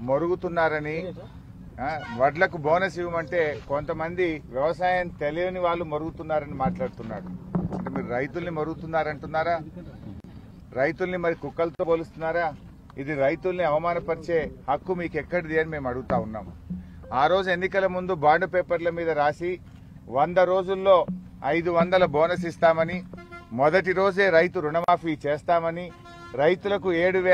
మొరుగుతున్నారని వడ్లకు bonus ఇవ్వమంటే కొంతమంది వ్యవసాయం తెలియని వాళ్ళు మొరుగుతున్నారని మాట్లాడుతున్నాడు. అంటే మీరు రైతుల్ని మొరుగుతున్నారంటున్నారా? రైతుల్ని మరి కుక్కలతో పోలుస్తున్నారా? ఇది రైతుల్ని అవమానపరిచే హక్కు మీకు ఎక్కడిది అని మేము అడుగుతా ఉన్నాం. ఆ రోజు ఎన్నికల ముందు బాండ్ పేపర్ల మీద రాసి 100 రోజుల్లో 500 బోనస్ ఇస్తామని, మొదటి రోజే రైతు రుణమాఫీ చేస్తామని, రైతులకు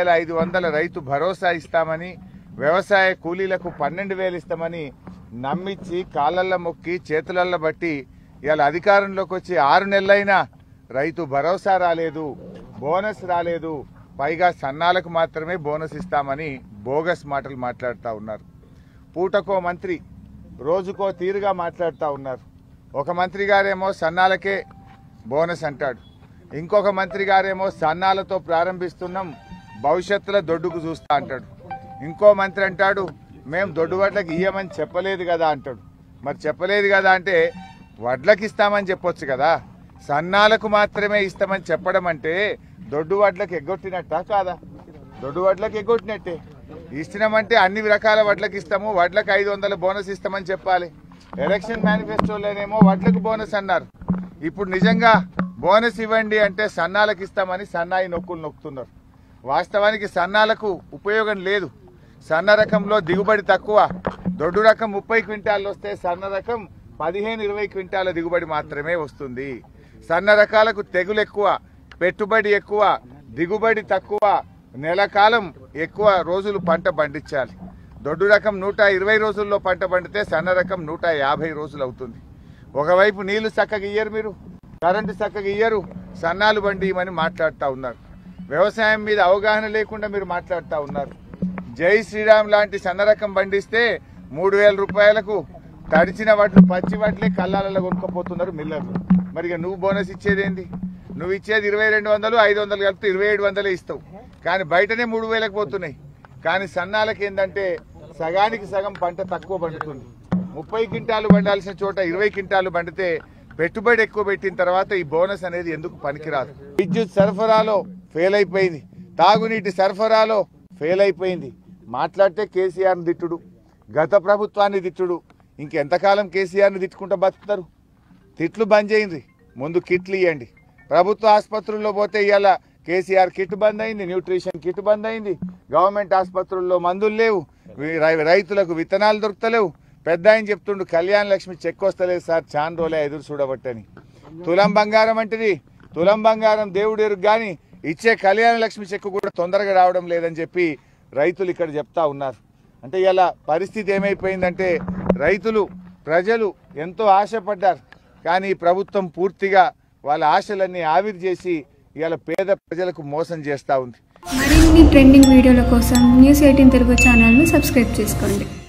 7,500 రైతు భరోసా ఇస్తామని, వ్యవసాయ కూలీలకు 12,000 ఇస్తామని నమ్మించి కాళ్ళల్లో మొక్కి చేతులల్లో బట్టి ఇవాళ అధికారంలోకి వచ్చి 6 నెలలైనా రైతు భరోసా రాలేదు, బోనస్ రాలేదు, పైగా సన్నాలకు మాత్రమే బోనస్ ఇస్తామని బోగస్ మాటలు మాట్లాడుతూ ఉన్నారు. పూటకో మంత్రి రోజుకో తీరుగా మాట్లాడుతూ ఉన్నారు. ఒక మంత్రి గారేమో సన్నాలకే బోనస్ అంటాడు, ఇంకొక మంత్రి గారేమో సన్నాలతో ప్రారంభిస్తున్నాం భవిష్యత్తులో దొడ్డుకు చూస్తా అంటాడు, ఇంకో మంత్రి అంటాడు మేము దొడ్డు వడ్లకి ఇయ్యమని చెప్పలేదు కదా అంటాడు. మరి చెప్పలేదు కదా అంటే వడ్లకి ఇస్తామని చెప్పొచ్చు కదా, సన్నాలకు మాత్రమే ఇస్తామని చెప్పడం అంటే దొడ్డు వడ్లకు ఎగ్గొట్టినట్టా కాదా? దొడ్డు వడ్లకు ఎగ్గొట్టినట్టే. ఇచ్చినామంటే అన్ని రకాల వడ్లకు ఇస్తాము, వడ్లకు 500 బోనస్ ఇస్తామని చెప్పాలి. ఎలక్షన్ మేనిఫెస్టోలోనేమో వడ్లకు బోనస్ అన్నారు, ఇప్పుడు నిజంగా బోనస్ ఇవ్వండి అంటే సన్నాలకు ఇస్తామని సన్నాయి నొక్కులు నొక్కుతున్నారు. వాస్తవానికి సన్నాలకు ఉపయోగం లేదు. సన్న రకంలో దిగుబడి తక్కువ, దొడ్డు రకం 30 క్వింటాలు వస్తే సన్న రకం 15-20 క్వింటాల దిగుబడి మాత్రమే వస్తుంది. సన్న రకాలకు తెగులు ఎక్కువ, పెట్టుబడి ఎక్కువ, దిగుబడి తక్కువ, నెల కాలం ఎక్కువ రోజులు పంట పండించాలి. దొడ్డు రకం 120 రోజుల్లో పంట పండితే సన్న రకం 150 రోజులు అవుతుంది. ఒకవైపు నీళ్లు చక్కగా ఇయ్యరు, మీరు కరెంటు చక్కగా ఇయ్యరు, సన్నాలు బండిమని మాట్లాడుతూ ఉన్నారు. వ్యవసాయం మీద అవగాహన లేకుండా మీరు మాట్లాడుతూ ఉన్నారు. జై శ్రీరామ్ లాంటి సన్న రకం పండిస్తే 3,000 రూపాయలకు తడిచిన వడ్లు పచ్చి వడ్లే కళ్ళాలలో కొనుక్కపోతున్నారు మిల్లర్లు. మరి నువ్వు బోనస్ ఇచ్చేదేంది? నువ్వు ఇచ్చేది 2,200, 500 కలిపితే 2,700 ఇస్తావు, కానీ బయటనే 3,000కి పోతున్నాయి. కానీ సన్నాలకి ఏంటంటే సగానికి సగం పంట తక్కువ పండుతుంది. 30 క్వింటాలు పండాల్సిన చోట 20 క్వింటాలు పండితే పెట్టుబడి ఎక్కువ పెట్టిన తర్వాత ఈ బోనస్ అనేది ఎందుకు పనికిరాదు? విద్యుత్ సరఫరాలో ఫెయిల్ అయిపోయింది, తాగునీటి సరఫరాలో ఫెయిల్ అయిపోయింది. మాట్లాడితే కేసీఆర్ని తిట్టుడు, గత ప్రభుత్వాన్ని తిట్టుడు. ఇంకెంతకాలం కేసీఆర్ని తిట్టుకుంటూ బతుకుతారు? తిట్లు బంద్ చేయండి, ముందు కిట్లు ఇవ్వండి. ప్రభుత్వ ఆసుపత్రుల్లో పోతే ఇవాళ కేసీఆర్ కిట్ బంద్ అయింది, న్యూట్రిషన్ కిట్ బంద్ అయింది, గవర్నమెంట్ ఆసుపత్రుల్లో మందులు లేవు, రైతులకు విత్తనాలు దొరుకుతలేవు. పెద్ద ఆయన చెప్తుండు కళ్యాణ లక్ష్మి చెక్ వస్తలేదు సార్, చాలా రోజులే ఎదురు చూడబట్టని. తులం బంగారం అంటది, తులం బంగారం దేవుడు ఎరుగు కానీ ఇచ్చే కళ్యాణ లక్ష్మి చెక్ కూడా తొందరగా రావడం లేదని చెప్పి రైతులు ఇక్కడ చెప్తా ఉన్నారు. అంటే ఇలా పరిస్థితి ఏమైపోయిందంటే రైతులు ప్రజలు ఎంతో ఆశపడ్డారు, కానీ ప్రభుత్వం పూర్తిగా వాళ్ళ ఆశలన్నీ ఆవిరి చేసి ఇవాళ పేద ప్రజలకు మోసం చేస్తూ ఉంది. మరిన్ని ట్రెండింగ్ వీడియోల కోసం News18 తెలుగు ఛానల్ను సబ్స్క్రైబ్ చేసుకోండి.